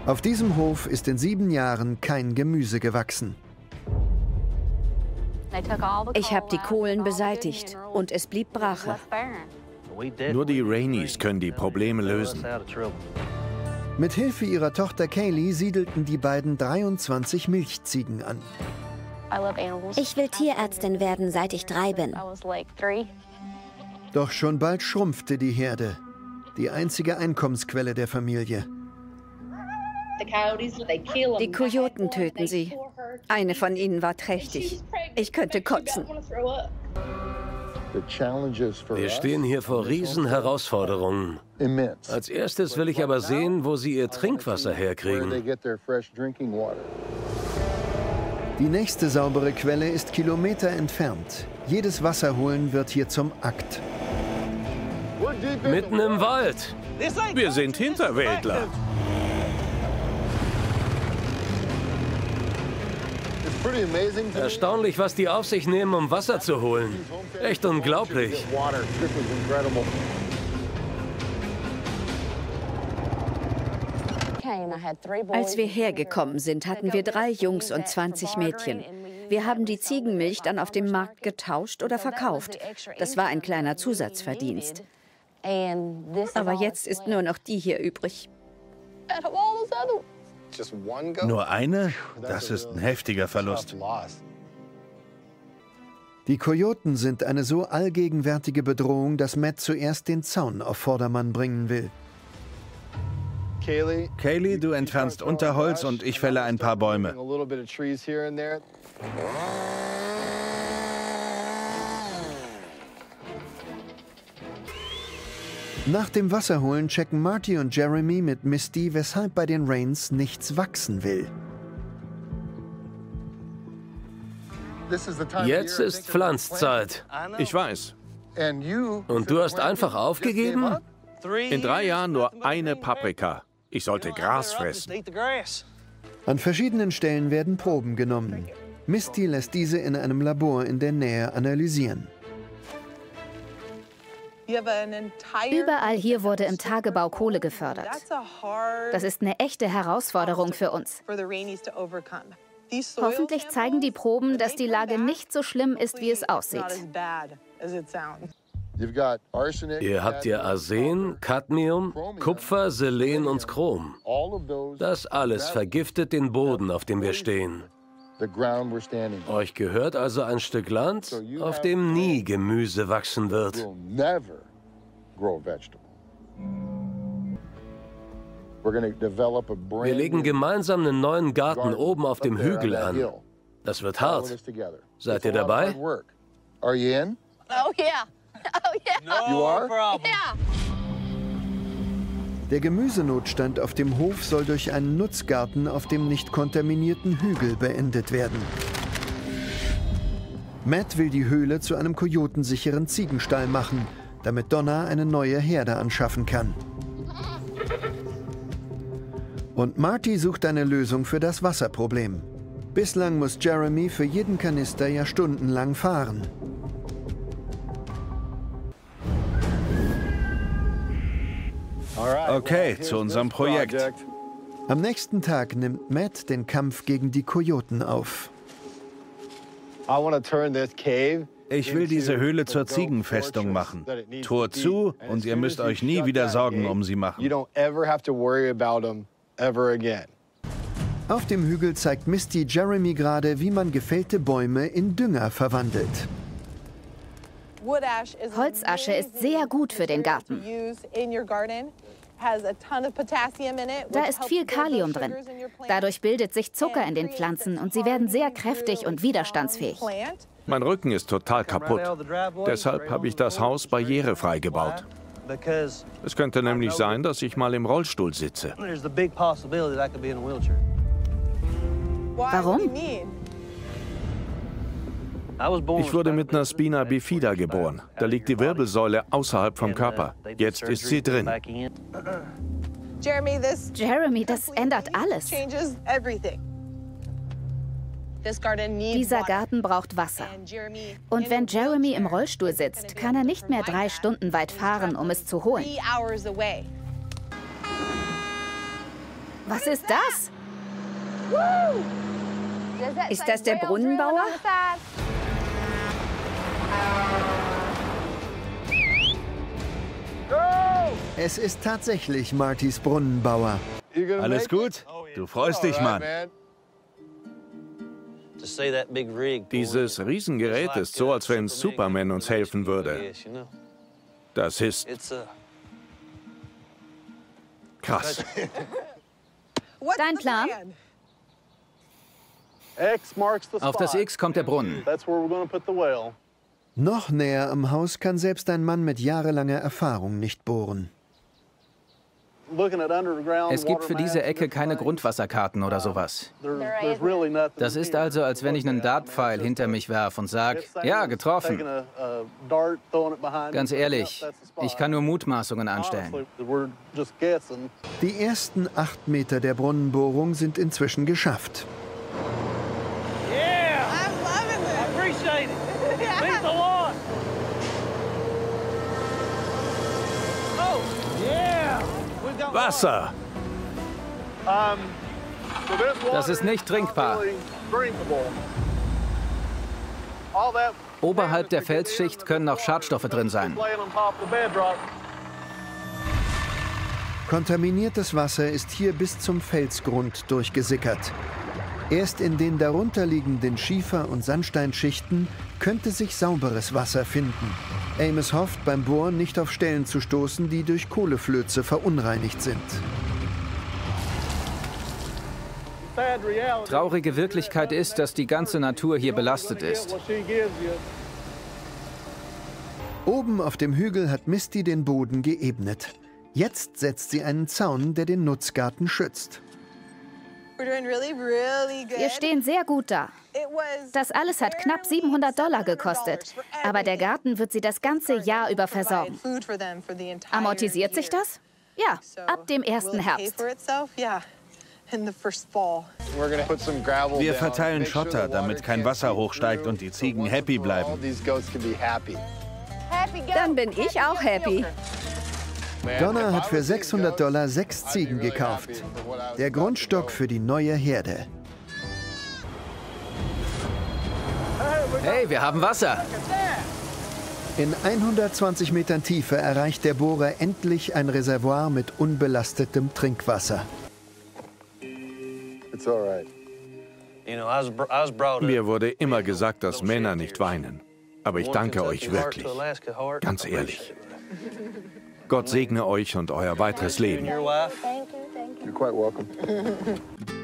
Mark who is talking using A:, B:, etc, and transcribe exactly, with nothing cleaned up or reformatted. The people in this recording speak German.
A: Auf diesem Hof ist in sieben Jahren kein Gemüse gewachsen.
B: Ich habe die Kohlen beseitigt und es blieb Brache.
C: Nur die Rainies können die Probleme lösen.
A: Mit Hilfe ihrer Tochter Kaylee siedelten die beiden dreiundzwanzig Milchziegen an.
D: Ich will Tierärztin werden, seit ich drei bin.
A: Doch schon bald schrumpfte die Herde, die einzige Einkommensquelle der Familie.
B: Die Kojoten töten sie. Eine von ihnen war trächtig. Ich könnte kotzen.
E: Wir stehen hier vor Riesenherausforderungen. Als erstes will ich aber sehen, wo sie ihr Trinkwasser herkriegen.
A: Die nächste saubere Quelle ist Kilometer entfernt. Jedes Wasserholen wird hier zum Akt.
E: Mitten im Wald.
C: Wir sind Hinterwäldler.
E: Erstaunlich, was die auf sich nehmen, um Wasser zu holen. Echt unglaublich.
B: Als wir hergekommen sind, hatten wir drei Jungs und zwanzig Mädchen. Wir haben die Ziegenmilch dann auf dem Markt getauscht oder verkauft. Das war ein kleiner Zusatzverdienst. Aber jetzt ist nur noch die hier übrig.
C: Nur eine? Das ist ein heftiger Verlust.
A: Die Kojoten sind eine so allgegenwärtige Bedrohung, dass Matt zuerst den Zaun auf Vordermann bringen will.
C: Kaylee, du entfernst Unterholz und ich fälle ein paar Bäume.
A: Nach dem Wasserholen checken Marty und Jeremy mit Misty, weshalb bei den Rains nichts wachsen will.
E: Jetzt ist Pflanzzeit.
C: Ich weiß.
E: Und du hast einfach aufgegeben?
C: In drei Jahren nur eine Paprika. Ich sollte Gras fressen.
A: An verschiedenen Stellen werden Proben genommen. Misty lässt diese in einem Labor in der Nähe analysieren.
F: Überall hier wurde im Tagebau Kohle gefördert. Das ist eine echte Herausforderung für uns. Hoffentlich zeigen die Proben, dass die Lage nicht so schlimm ist, wie es aussieht.
E: Ihr habt ja Arsen, Cadmium, Kupfer, Selen und Chrom. Das alles vergiftet den Boden, auf dem wir stehen. Euch gehört also ein Stück Land, auf dem nie Gemüse wachsen wird. Wir legen gemeinsam einen neuen Garten oben auf dem Hügel an. Das wird hart. Seid ihr dabei?
D: Oh yeah. Oh yeah.
C: You are?
D: Yeah.
A: Der Gemüsenotstand auf dem Hof soll durch einen Nutzgarten auf dem nicht kontaminierten Hügel beendet werden. Matt will die Höhle zu einem kojotensicheren Ziegenstall machen, damit Donna eine neue Herde anschaffen kann. Und Marty sucht eine Lösung für das Wasserproblem. Bislang muss Jeremy für jeden Kanister ja stundenlang fahren.
C: Okay, zu unserem Projekt.
A: Am nächsten Tag nimmt Matt den Kampf gegen die Kojoten auf.
C: Ich will diese Höhle zur Ziegenfestung machen. Tor zu und ihr müsst euch nie wieder Sorgen um sie machen.
A: Auf dem Hügel zeigt Misty Jeremy gerade, wie man gefällte Bäume in Dünger verwandelt.
F: Holzasche ist sehr gut für den Garten. Da ist viel Kalium drin. Dadurch bildet sich Zucker in den Pflanzen und sie werden sehr kräftig und widerstandsfähig.
C: Mein Rücken ist total kaputt. Deshalb habe ich das Haus barrierefrei gebaut. Es könnte nämlich sein, dass ich mal im Rollstuhl sitze.
F: Warum?
C: Ich wurde mit einer Spina bifida geboren. Da liegt die Wirbelsäule außerhalb vom Körper. Jetzt ist sie drin.
F: Jeremy, das ändert alles. Dieser Garten braucht Wasser. Und wenn Jeremy im Rollstuhl sitzt, kann er nicht mehr drei Stunden weit fahren, um es zu holen. Was ist das?
B: Ist das der Brunnenbauer?
A: Es ist tatsächlich Martys Brunnenbauer.
G: Alles gut? Du freust dich, Mann.
C: Dieses Riesengerät ist so, als wenn Superman uns helfen würde. Das ist krass.
F: Dein Plan?
H: Auf das X kommt der Brunnen.
A: Noch näher am Haus kann selbst ein Mann mit jahrelanger Erfahrung nicht bohren.
H: Es gibt für diese Ecke keine Grundwasserkarten oder sowas. Das ist also, als wenn ich einen Dartpfeil hinter mich werfe und sage, ja, getroffen. Ganz ehrlich, ich kann nur Mutmaßungen anstellen.
A: Die ersten acht Meter der Brunnenbohrung sind inzwischen geschafft.
C: Wasser!
H: Das ist nicht trinkbar. Oberhalb der Felsschicht können noch Schadstoffe drin sein.
A: Kontaminiertes Wasser ist hier bis zum Felsgrund durchgesickert. Erst in den darunterliegenden Schiefer- und Sandsteinschichten könnte sich sauberes Wasser finden. Amos hofft, beim Bohren nicht auf Stellen zu stoßen, die durch Kohleflöze verunreinigt sind.
H: Traurige Wirklichkeit ist, dass die ganze Natur hier belastet ist.
A: Oben auf dem Hügel hat Misty den Boden geebnet. Jetzt setzt sie einen Zaun, der den Nutzgarten schützt.
F: Wir stehen sehr gut da. Das alles hat knapp siebenhundert Dollar gekostet. Aber der Garten wird sie das ganze Jahr über versorgen. Amortisiert sich das? Ja, ab dem ersten Herbst.
G: Wir verteilen Schotter, damit kein Wasser hochsteigt und die Ziegen happy bleiben.
B: Dann bin ich auch happy.
A: Donna hat für sechshundert Dollar sechs Ziegen gekauft. Der Grundstock für die neue Herde.
H: Hey, wir haben Wasser!
A: In hundertzwanzig Metern Tiefe erreicht der Bohrer endlich ein Reservoir mit unbelastetem Trinkwasser.
C: Mir wurde immer gesagt, dass Männer nicht weinen. Aber ich danke euch wirklich. Ganz ehrlich. Gott segne euch und euer weiteres Leben.
A: You're quite welcome.